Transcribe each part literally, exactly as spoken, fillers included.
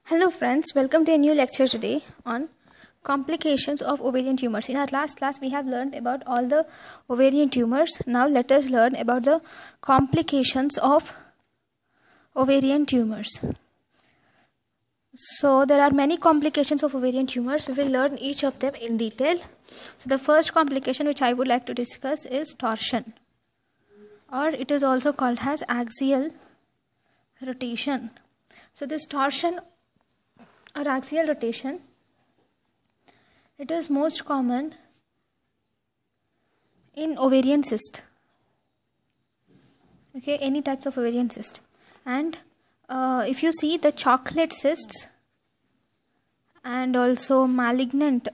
Hello friends, welcome to a new lecture today on complications of ovarian tumors. In our last class we have learned about all the ovarian tumors. Now let us learn about the complications of ovarian tumors. So there are many complications of ovarian tumors. We will learn each of them in detail. So the first complication which I would like to discuss is torsion, or it is also called as axial rotation. So this torsion or axial rotation, it is most common in ovarian cyst. Okay, any types of ovarian cyst. And uh, if you see the chocolate cysts and also malignant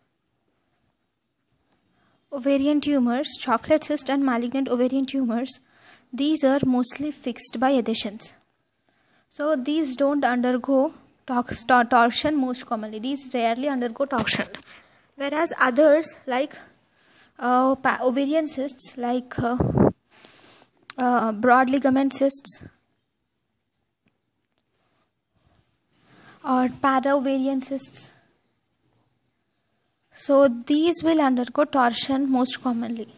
ovarian tumors, chocolate cyst and malignant ovarian tumors, these are mostly fixed by adhesions. So these don't undergo torsion most commonly. These rarely undergo torsion. Whereas others like uh, ovarian cysts, like uh, uh, broad ligament cysts or para-ovarian cysts, so these will undergo torsion most commonly.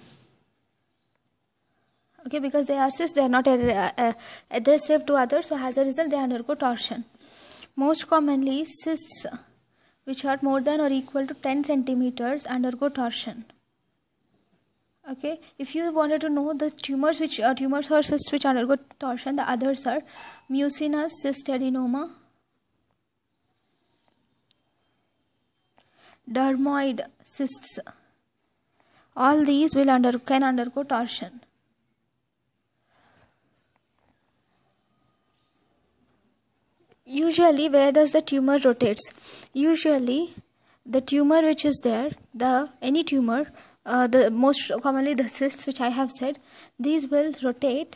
Okay, because they are cysts, they are not uh, uh, adhesive to others, so as a result they undergo torsion. Most commonly, cysts which are more than or equal to ten centimeters undergo torsion. Okay, if you wanted to know the tumors which are tumors or cysts which undergo torsion, the others are mucinous cystadenoma, dermoid cysts. All these will under can undergo torsion. Usually, where does the tumor rotates? Usually, the tumor which is there, the any tumor, uh, the most commonly the cysts which I have said, these will rotate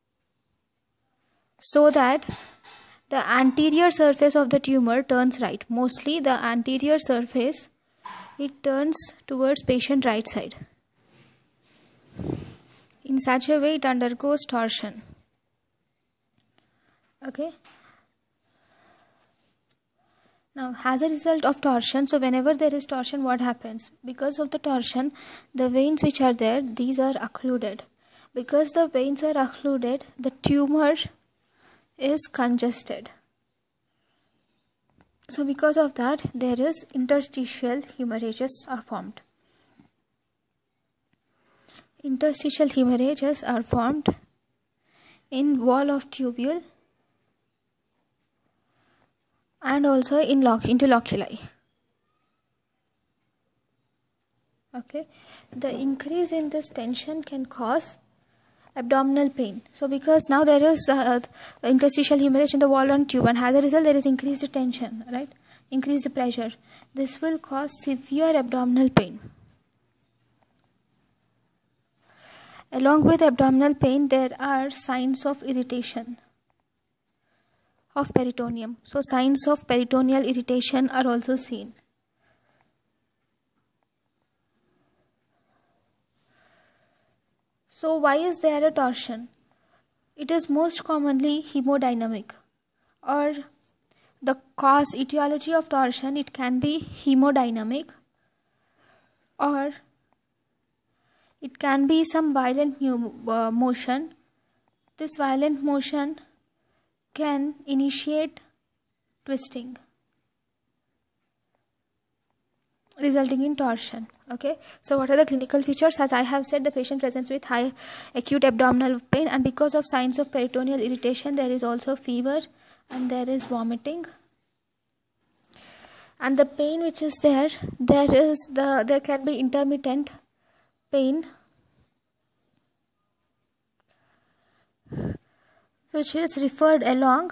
so that the anterior surface of the tumor turns right. Mostly, the anterior surface, it turns towards patient right side. In such a way, it undergoes torsion. Okay. Now, as a result of torsion, so whenever there is torsion, what happens? Because of the torsion, the veins which are there, these are occluded. Because the veins are occluded, the tumor is congested. So because of that, there is interstitial hemorrhages are formed. Interstitial hemorrhages are formed in wall of tubule and also in loc into loculi. Okay, the increase in this tension can cause abdominal pain. So because now there is uh, interstitial hemorrhage in the wall and tube, and as a result there is increased tension, right? Increased pressure. This will cause severe abdominal pain. Along with abdominal pain, there are signs of irritation of peritoneum. So signs of peritoneal irritation are also seen. So why is there a torsion? It is most commonly hemodynamic, or the cause etiology of torsion, it can be hemodynamic, or it can be some violent uh, motion. This violent motion can initiate twisting, resulting in torsion. Okay, so what are the clinical features? As I have said, the patient presents with high acute abdominal pain, and because of signs of peritoneal irritation, there is also fever and there is vomiting. And the pain which is there, there is the there can be intermittent pain, which is referred along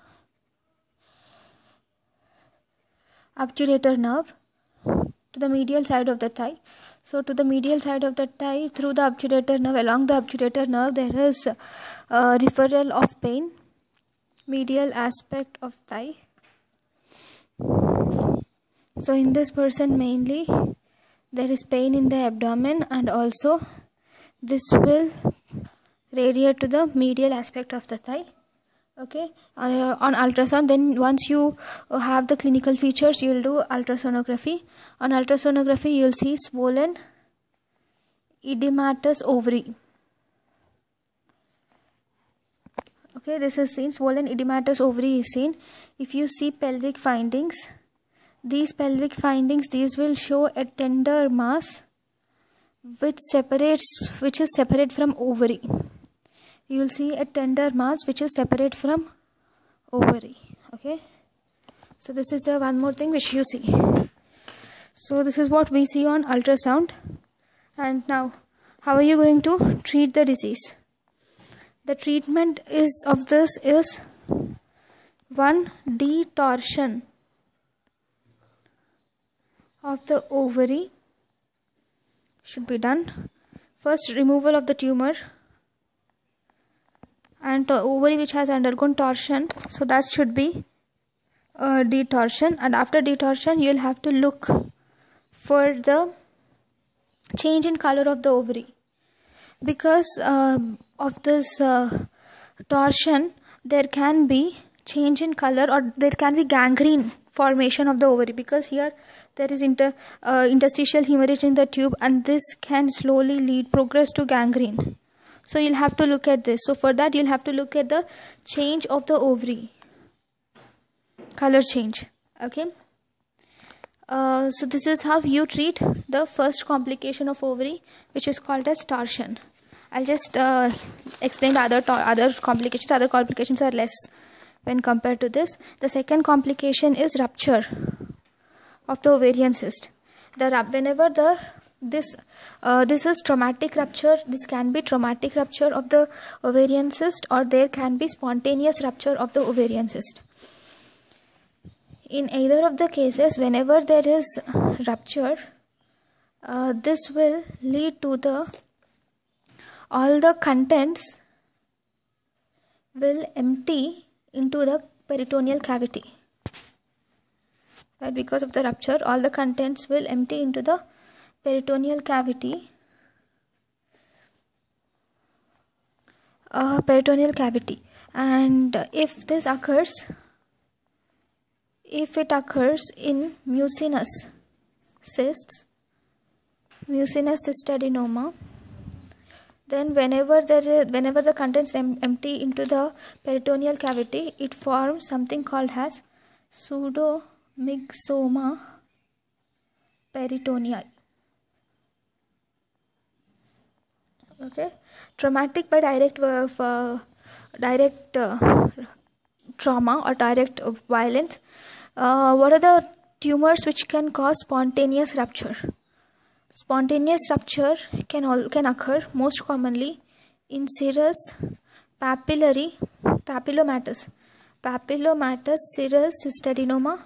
obturator nerve to the medial side of the thigh. So to the medial side of the thigh, through the obturator nerve, along the obturator nerve, there is a referral of pain, medial aspect of thigh. So in this person mainly, there is pain in the abdomen, and also this will radiate to the medial aspect of the thigh. Okay, uh, on ultrasound, then once you uh, have the clinical features, you will do ultrasonography. On ultrasonography, you will see swollen edematous ovary. Okay, this is seen, swollen edematous ovary is seen. If you see pelvic findings, these pelvic findings, these will show a tender mass which separates, which is separate from ovary. You will see a tender mass which is separate from ovary. Okay, so this is the one more thing which you see. So this is what we see on ultrasound. And now, how are you going to treat the disease? The treatment is of this is one, detorsion of the ovary should be done. First, removal of the tumor and the ovary which has undergone torsion, so that should be uh, detorsion. And after detorsion, you will have to look for the change in color of the ovary. Because uh, of this uh, torsion, there can be change in color, or there can be gangrene formation of the ovary, because here there is inter, uh, interstitial hemorrhage in the tube, and this can slowly lead progress to gangrene. So you'll have to look at this. So for that, you'll have to look at the change of the ovary, color change. Okay. Uh, so this is how you treat the first complication of ovary, which is called as torsion. I'll just uh, explain the other other complications. Other complications are less when compared to this. The second complication is rupture of the ovarian cyst. The whenever the this uh, this is traumatic rupture. This can be traumatic rupture of the ovarian cyst, or there can be spontaneous rupture of the ovarian cyst. In either of the cases, whenever there is rupture, uh, this will lead to the all the contents will empty into the peritoneal cavity. Right, because of the rupture, all the contents will empty into the peritoneal cavity. Uh, peritoneal cavity, and if this occurs, if it occurs in mucinous cysts, mucinous cystadenoma, then whenever there is, whenever the contents em empty into the peritoneal cavity, it forms something called as pseudomyxoma peritonei. Okay, traumatic by direct uh, uh, direct uh, trauma or direct uh, violence. Uh, what are the tumors which can cause spontaneous rupture? Spontaneous rupture can all can occur most commonly in serous papillary papillomatous papillomatous serous cystadenoma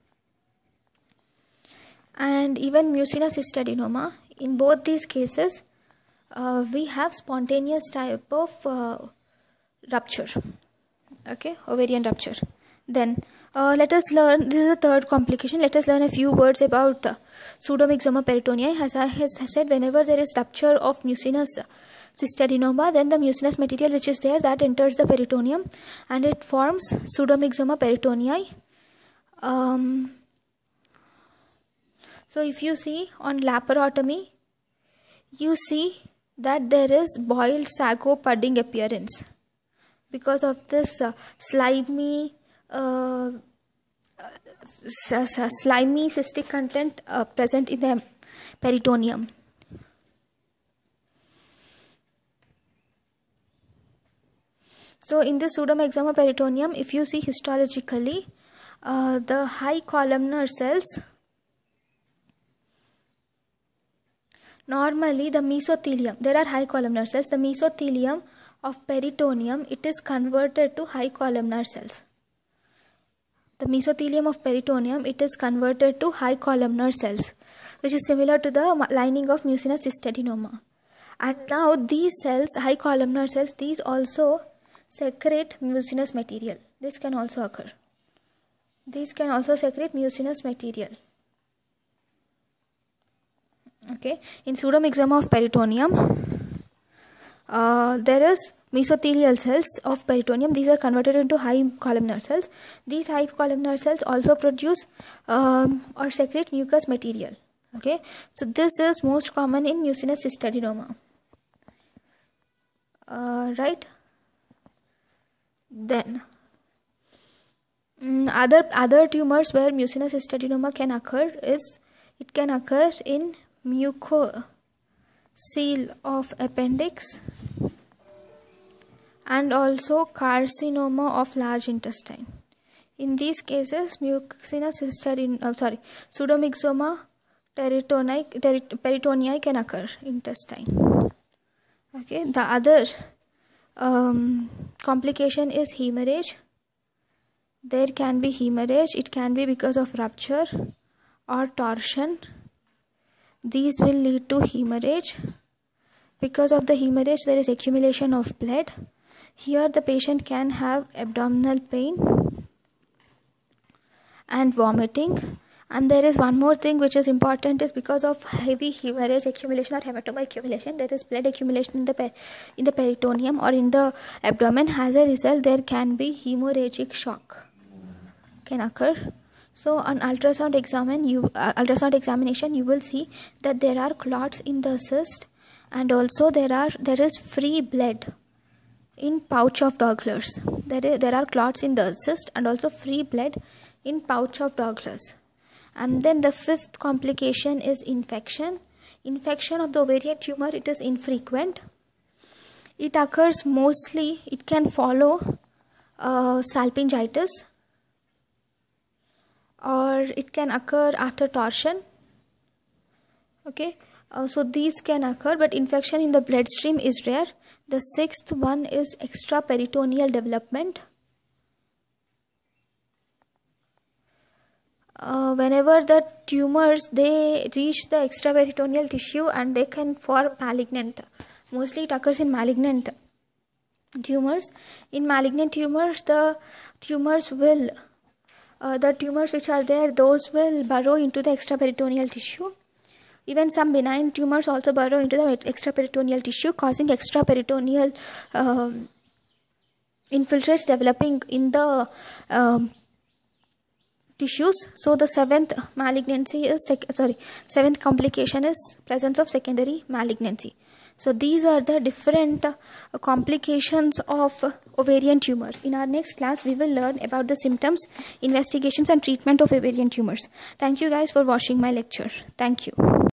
and even mucinous cystadenoma. In both these cases, uh, we have spontaneous type of uh, rupture. Okay, ovarian rupture. Then uh, let us learn, this is the third complication. Let us learn a few words about uh, pseudomyxoma peritonei. As I have said, whenever there is rupture of mucinous cystadenoma, then the mucinous material which is there, that enters the peritoneum and it forms pseudomyxoma peritonei. Um, so if you see on laparotomy, you see that there is boiled sago pudding appearance because of this uh, slimy uh, uh, slimy cystic content uh, present in the peritoneum. So in the pseudomyxoma peritoneum, if you see histologically, uh, the high columnar cells, normally the mesothelium, there are high columnar cells, the mesothelium of peritoneum, it is converted to high columnar cells. The mesothelium of peritoneum, it is converted to high columnar cells, which is similar to the lining of mucinous cystadenoma. And now these cells, high columnar cells, these also secrete mucinous material. This can also occur. These can also secrete mucinous material. Okay, in pseudomyxoma of peritoneum, uh, there is mesothelial cells of peritoneum. These are converted into high columnar cells. These high columnar cells also produce um, or secrete mucous material. Okay, so this is most common in mucinous cystadenoma. Uh, right. Then mm, other other tumors where mucinous cystadenoma can occur is it can occur in mucocele of appendix and also carcinoma of large intestine. In these cases, mucinous cystadenoma, oh, sorry, pseudomyxoma peritonei, peritonei can occur in intestine. Okay, the other um, complication is hemorrhage. There can be hemorrhage. It can be because of rupture or torsion. These will lead to hemorrhage. Because of the hemorrhage, there is accumulation of blood. Here the patient can have abdominal pain and vomiting. And there is one more thing which is important, is because of heavy hemorrhage accumulation or hematoma accumulation, there is blood accumulation in the per in the peritoneum or in the abdomen. As a result, there can be hemorrhagic shock can occur. So on ultrasound examine you uh, ultrasound examination you will see that there are clots in the cyst, and also there are there is free blood in pouch of Douglas. There is, there are clots in the cyst and also free blood in pouch of Douglas. And then the fifth complication is infection. Infection of the ovarian tumor, it is infrequent. It occurs mostly, it can follow uh, salpingitis, or it can occur after torsion. Okay, uh, so these can occur, but infection in the bloodstream is rare. The sixth one is extraperitoneal development. Uh, whenever the tumors, they reach the extraperitoneal tissue and they can form malignant. Mostly it occurs in malignant tumors. In malignant tumors, the tumors will, uh, the tumors which are there, those will burrow into the extraperitoneal tissue. Even some benign tumors also burrow into the extraperitoneal tissue, causing extraperitoneal uh, infiltrates developing in the um, tissues. So the seventh malignancy is sec sorry seventh complication is presence of secondary malignancy. So these are the different uh, complications of uh, ovarian tumor. In our next class we will learn about the symptoms, investigations and treatment of ovarian tumors. Thank you guys for watching my lecture. Thank you.